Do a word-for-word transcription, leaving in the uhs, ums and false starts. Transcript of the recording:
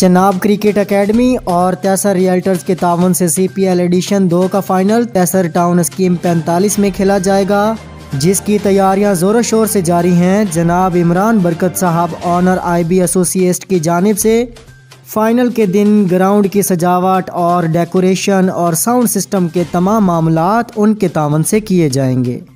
Chenab cricket academy और Taiser realtors के तावन से सी पी एल एडिशन दो का फाइनल तैसर टाउन स्कीम पैंतालीस में खेला जाएगा, जिसकी तैयारियां ज़ोरों शोर से जारी हैं। जनाब इमरान बरकत साहब ऑनर आई बी एसोसिएट की जानिब से फाइनल के दिन ग्राउंड की सजावट और डेकोरेशन और साउंड सिस्टम के तमाम मामलात उनके तावन से किए जाएंगे।